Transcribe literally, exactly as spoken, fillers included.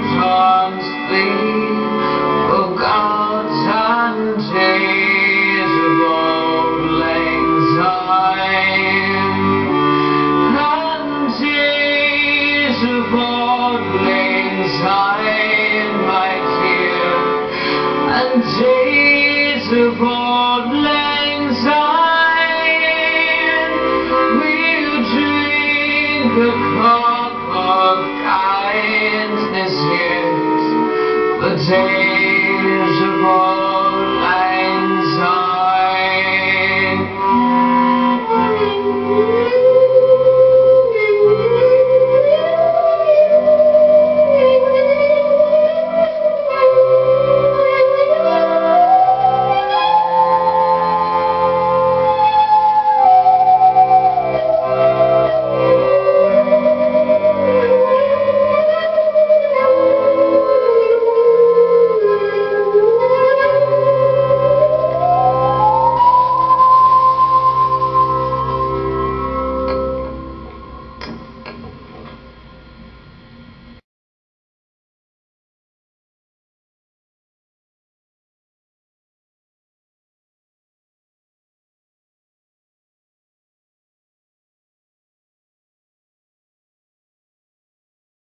tongues sleep, oh gods and days of Auld Lang Syne, and days of Auld Lang Syne, my dear, and days of Auld Lang Syne, we'll drink a cup of kindness, yes, the days of Auld